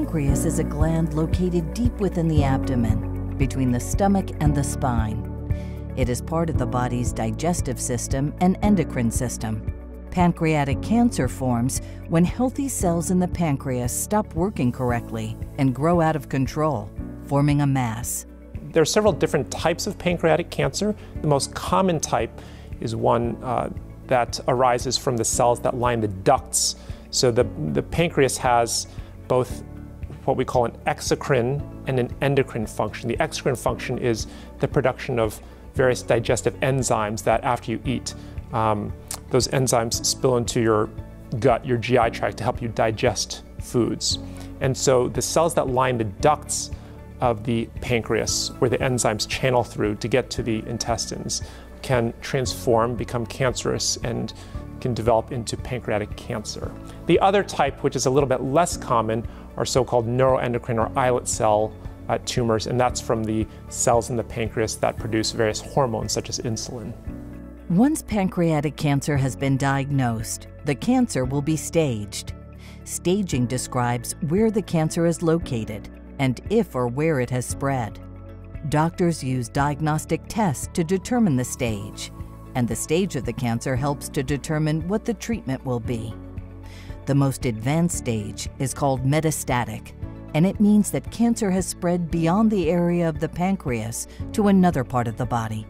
pancreas is a gland located deep within the abdomen, between the stomach and the spine. It is part of the body's digestive system and endocrine system. Pancreatic cancer forms when healthy cells in the pancreas stop working correctly and grow out of control, forming a mass. There are several different types of pancreatic cancer. The most common type is one that arises from the cells that line the ducts. So the pancreas has both what we call an exocrine and an endocrine function. The exocrine function is the production of various digestive enzymes that after you eat, those enzymes spill into your gut, your GI tract, to help you digest foods. And so the cells that line the ducts of the pancreas, where the enzymes channel through to get to the intestines, can transform, become cancerous, and can develop into pancreatic cancer. The other type, which is a little bit less common, are so-called neuroendocrine or islet cell tumors, and that's from the cells in the pancreas that produce various hormones such as insulin. Once pancreatic cancer has been diagnosed, the cancer will be staged. Staging describes where the cancer is located and if or where it has spread. Doctors use diagnostic tests to determine the stage, and the stage of the cancer helps to determine what the treatment will be. The most advanced stage is called metastatic, and it means that cancer has spread beyond the area of the pancreas to another part of the body.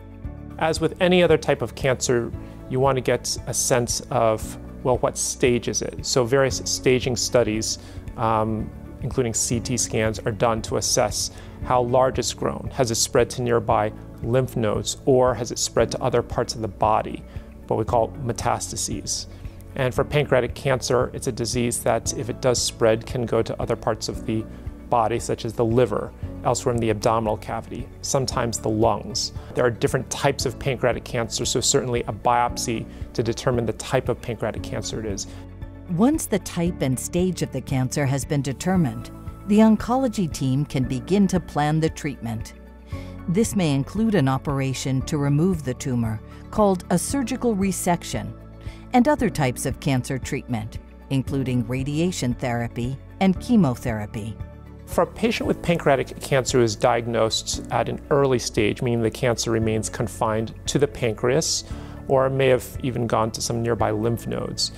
As with any other type of cancer, you want to get a sense of, well, what stage is it? So various staging studies, including CT scans, are done to assess how large it's grown. Has it spread to nearby lymph nodes, or has it spread to other parts of the body, what we call metastases? And for pancreatic cancer, it's a disease that, if it does spread, can go to other parts of the body, such as the liver, elsewhere in the abdominal cavity, sometimes the lungs. There are different types of pancreatic cancer, so certainly a biopsy to determine the type of pancreatic cancer it is. Once the type and stage of the cancer has been determined, the oncology team can begin to plan the treatment. This may include an operation to remove the tumor, called a surgical resection, and other types of cancer treatment, including radiation therapy and chemotherapy. For a patient with pancreatic cancer who is diagnosed at an early stage, meaning the cancer remains confined to the pancreas, or may have even gone to some nearby lymph nodes,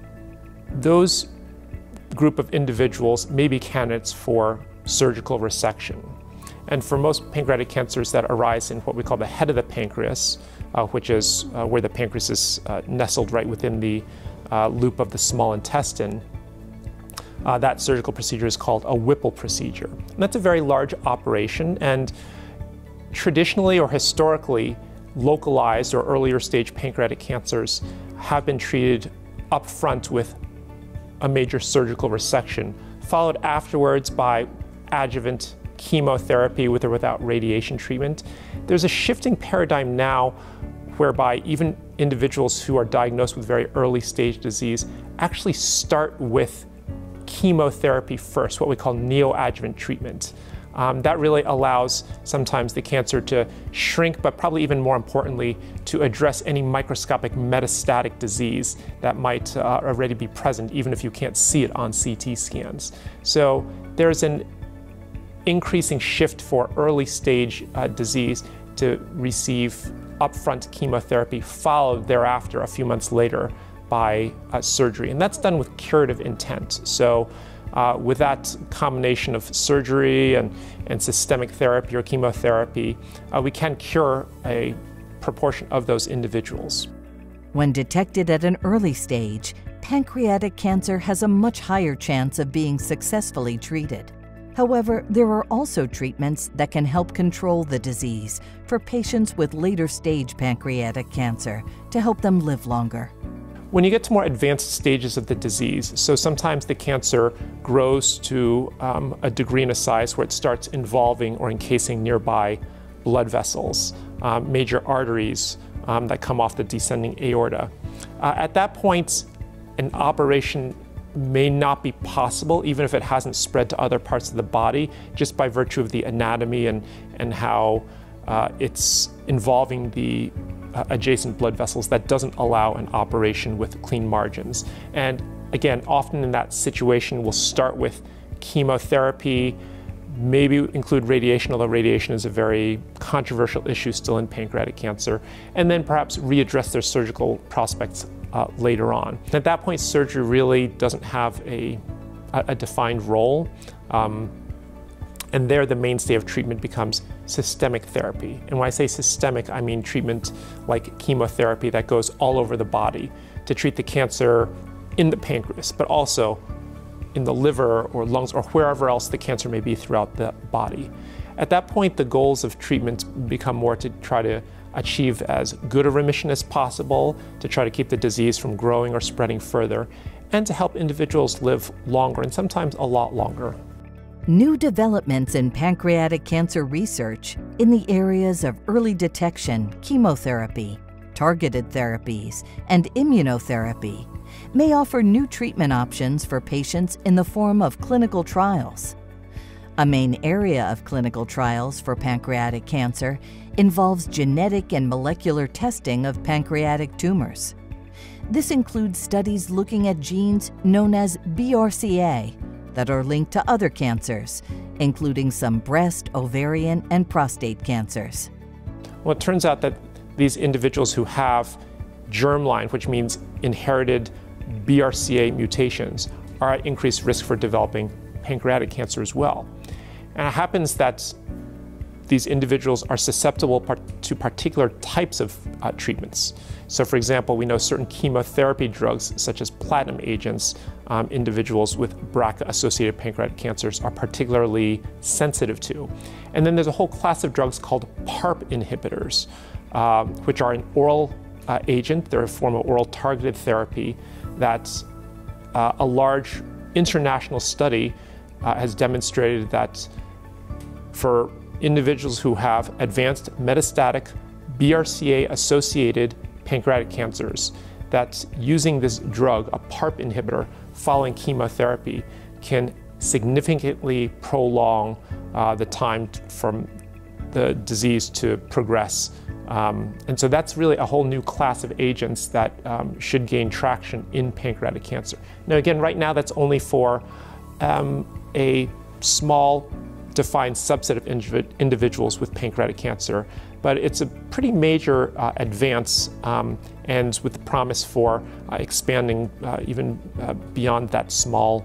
those group of individuals may be candidates for surgical resection. And for most pancreatic cancers that arise in what we call the head of the pancreas, which is where the pancreas is nestled right within the loop of the small intestine, that surgical procedure is called a Whipple procedure. And that's a very large operation, and traditionally or historically, localized or earlier stage pancreatic cancers have been treated up front with a major surgical resection, followed afterwards by adjuvant chemotherapy with or without radiation treatment. There's a shifting paradigm now whereby even individuals who are diagnosed with very early stage disease actually start with chemotherapy first, what we call neoadjuvant treatment. That really allows sometimes the cancer to shrink, but probably even more importantly, to address any microscopic metastatic disease that might already be present, even if you can't see it on CT scans. So there's an increasing shift for early stage disease to receive upfront chemotherapy, followed thereafter, a few months later, by surgery. And that's done with curative intent. So with that combination of surgery and systemic therapy or chemotherapy, we can cure a proportion of those individuals. When detected at an early stage, pancreatic cancer has a much higher chance of being successfully treated. However, there are also treatments that can help control the disease for patients with later stage pancreatic cancer to help them live longer. When you get to more advanced stages of the disease, so sometimes the cancer grows to a degree and a size where it starts involving or encasing nearby blood vessels, major arteries that come off the descending aorta. At that point, an operation may not be possible, even if it hasn't spread to other parts of the body, just by virtue of the anatomy and how it's involving the adjacent blood vessels. That doesn't allow an operation with clean margins. And again, often in that situation, we'll start with chemotherapy, maybe include radiation, although radiation is a very controversial issue still in pancreatic cancer, and then perhaps readdress their surgical prospects later on. At that point, surgery really doesn't have a defined role, and there the mainstay of treatment becomes systemic therapy. And when I say systemic, I mean treatment like chemotherapy that goes all over the body to treat the cancer in the pancreas, but also in the liver or lungs or wherever else the cancer may be throughout the body. At that point, the goals of treatment become more to try to achieve as good a remission as possible, to try to keep the disease from growing or spreading further, and to help individuals live longer, and sometimes a lot longer. New developments in pancreatic cancer research in the areas of early detection, chemotherapy, targeted therapies, and immunotherapy may offer new treatment options for patients in the form of clinical trials. A main area of clinical trials for pancreatic cancer involves genetic and molecular testing of pancreatic tumors. This includes studies looking at genes known as BRCA that are linked to other cancers, including some breast, ovarian, and prostate cancers. Well, it turns out that these individuals who have germline, which means inherited BRCA mutations, are at increased risk for developing pancreatic cancer as well. And it happens that these individuals are susceptible to particular types of treatments. So for example, we know certain chemotherapy drugs, such as platinum agents, individuals with BRCA-associated pancreatic cancers are particularly sensitive to. And then there's a whole class of drugs called PARP inhibitors, which are an oral agent. They're a form of oral targeted therapy that a large international study has demonstrated that for individuals who have advanced metastatic BRCA-associated pancreatic cancers, that using this drug, a PARP inhibitor, following chemotherapy, can significantly prolong the time from the disease to progress. And so that's really a whole new class of agents that should gain traction in pancreatic cancer. Now again, right now that's only for a small defined subset of individuals with pancreatic cancer, but it's a pretty major advance and with the promise for expanding even beyond that small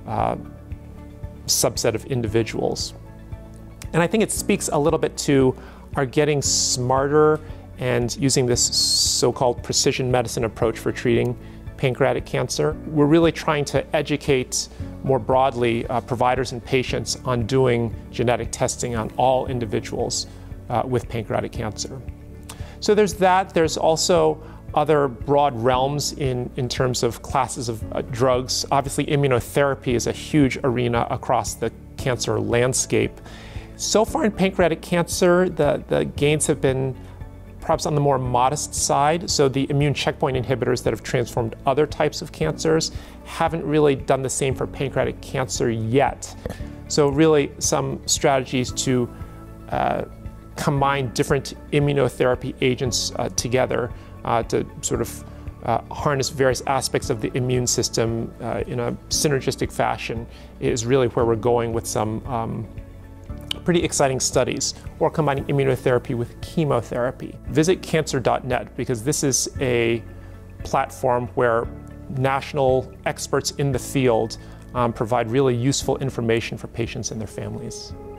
subset of individuals. And I think it speaks a little bit to our getting smarter and using this so-called precision medicine approach for treating pancreatic cancer. We're really trying to educate more broadly providers and patients on doing genetic testing on all individuals with pancreatic cancer. So there's that. There's also other broad realms in terms of classes of drugs. Obviously, immunotherapy is a huge arena across the cancer landscape. So far in pancreatic cancer, the gains have been perhaps on the more modest side. So the immune checkpoint inhibitors that have transformed other types of cancers haven't really done the same for pancreatic cancer yet. So really some strategies to combine different immunotherapy agents together to sort of harness various aspects of the immune system in a synergistic fashion is really where we're going with some pretty exciting studies, or combining immunotherapy with chemotherapy. Visit Cancer.Net because this is a platform where national experts in the field provide really useful information for patients and their families.